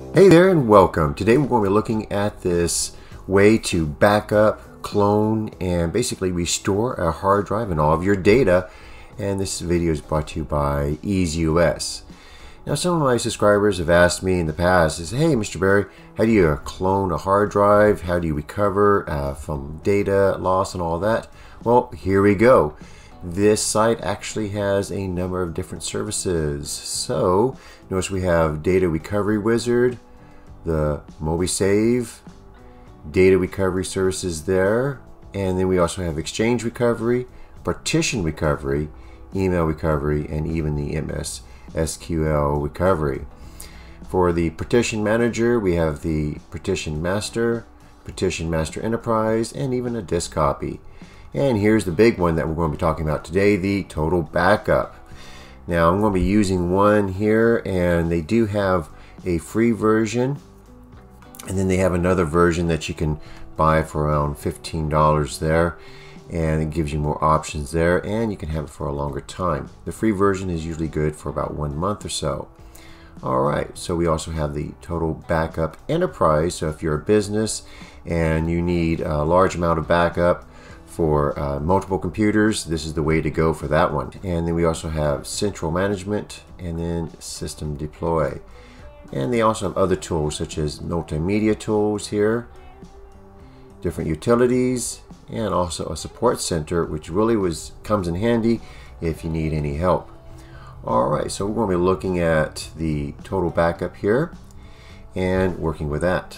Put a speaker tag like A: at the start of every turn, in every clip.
A: Hey there and welcome. Today we're going to be looking at this way to back up, clone, and basically restore a hard drive and all of your data. And this video is brought to you by EaseUS. Now some of my subscribers have asked me in the past, hey Mr. Barry, how do you clone a hard drive? How do you recover from data loss and all that? Well, here we go. This site actually has a number of different services. So notice we have Data Recovery Wizard, the MobiSave, Data Recovery Services there, and then we also have Exchange Recovery, Partition Recovery, Email Recovery, and even the MS SQL Recovery. For the Partition Manager, we have the Partition Master Enterprise, and even a disk copy. And here's the big one that we're going to be talking about today, the Total Backup. Now I'm going to be using one here, and they do have a free version, and then they have another version that you can buy for around $15 there, and it gives you more options there, and you can have it for a longer time. The free version is usually good for about 1 month or so. Alright, so we also have the Total Backup Enterprise. So if you're a business and you need a large amount of backup for multiple computers, this is the way to go for that one. And then we also have Central Management and then System Deploy. And they also have other tools such as multimedia tools here, different utilities, and also a support center, which really comes in handy if you need any help. Alright, so we're going to be looking at the Total Backup here and working with that.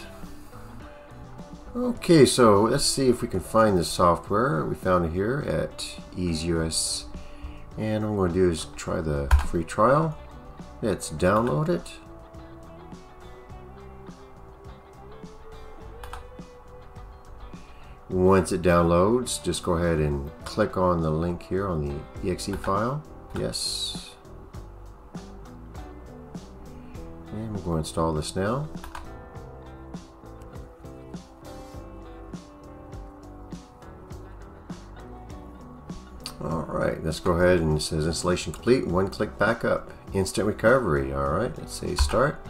A: Okay, so let's see if we can find the software. We found it here at EaseUS, and what I'm going to do is try the free trial. Let's download it. Once it downloads, just go ahead and click on the link here on the exe file. Yes. And we're going to install this now. Alright, let's go ahead, and it says installation complete, one-click backup, instant recovery. Alright, let's say start.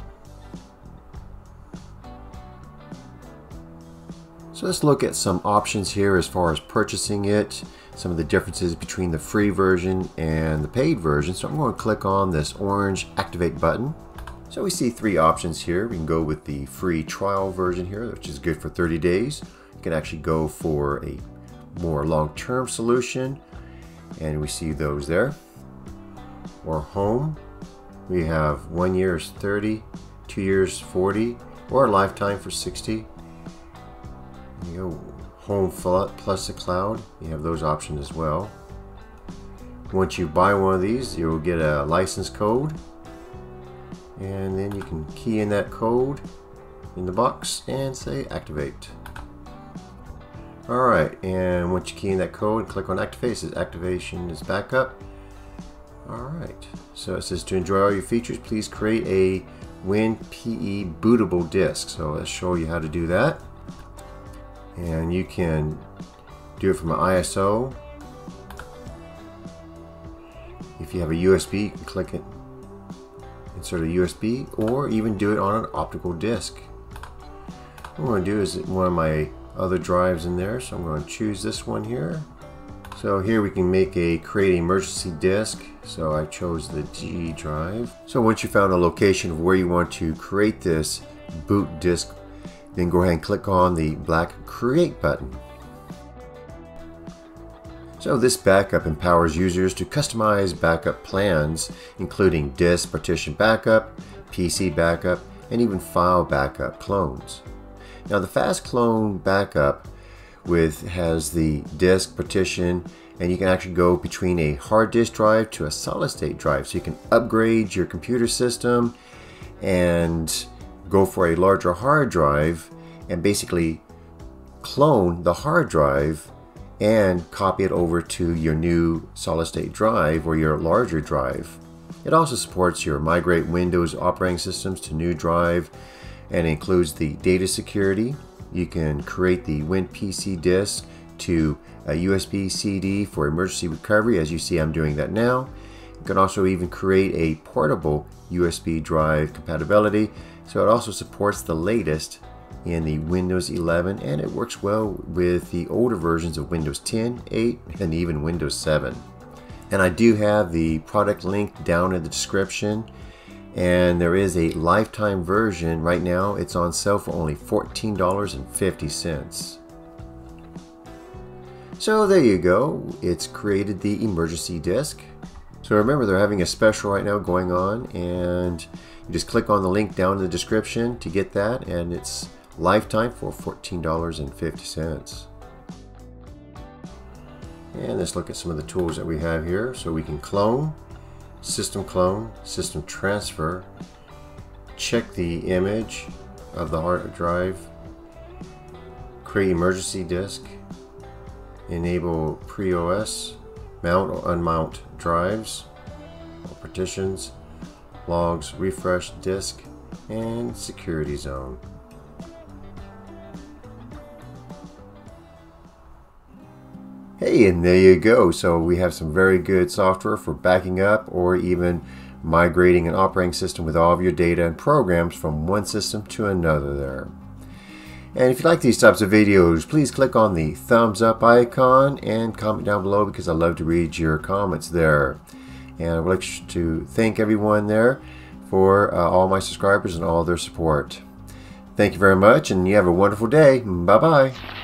A: So let's look at some options here as far as purchasing it, some of the differences between the free version and the paid version. So I'm going to click on this orange activate button. So we see three options here. We can go with the free trial version here, which is good for 30 days. You can actually go for a more long-term solution, and we see those there. Or home, we have 1 year is 30, 2 years 40, or a lifetime for 60. You go home plus the cloud, you have those options as well. Once you buy one of these, you'll get a license code, and then you can key in that code in the box and say activate. Alright, and once you key in that code and click on activate, it says activation is backup. Alright, so it says to enjoy all your features, please create a WinPE bootable disk. So let's show you how to do that. And you can do it from an ISO. If you have a USB, you can click it, insert a USB, or even do it on an optical disc. What I'm going to do is one of my other drives in there, so I'm going to choose this one here. So here we can create an emergency disk. So I chose the G drive. So once you found a location of where you want to create this boot disk, then go ahead and click on the black Create button. So this backup empowers users to customize backup plans, including disk partition backup, PC backup, and even file backup clones. Now the fast clone backup has the disk partition, and you can actually go between a hard disk drive to a solid state drive. So you can upgrade your computer system and go for a larger hard drive and basically clone the hard drive and copy it over to your new solid state drive or your larger drive. It also supports your migrate Windows operating systems to new drive, and includes the data security. You can create the WinPC disk to a USB CD for emergency recovery. As you see, I'm doing that now. You can also even create a portable USB drive compatibility, so it also supports the latest in the Windows 11, and it works well with the older versions of Windows 10, 8, and even Windows 7. And I do have the product link down in the description, and there is a lifetime version. Right now it's on sale for only $14.50. So there you go, it's created the emergency disk. So remember, they're having a special right now going on, and you just click on the link down in the description to get that, and it's lifetime for $14.50. And let's look at some of the tools that we have here. So we can clone, system transfer, check the image of the hard drive, create emergency disk, enable pre-OS, mount or unmount drives or partitions, logs, refresh disk, and security zone. Hey, and there you go. So we have some very good software for backing up or even migrating an operating system with all of your data and programs from one system to another there. And if you like these types of videos, please click on the thumbs up icon and comment down below, because I love to read your comments there. And I would like to thank everyone there for all my subscribers and all their support. Thank you very much, and you have a wonderful day. Bye-bye.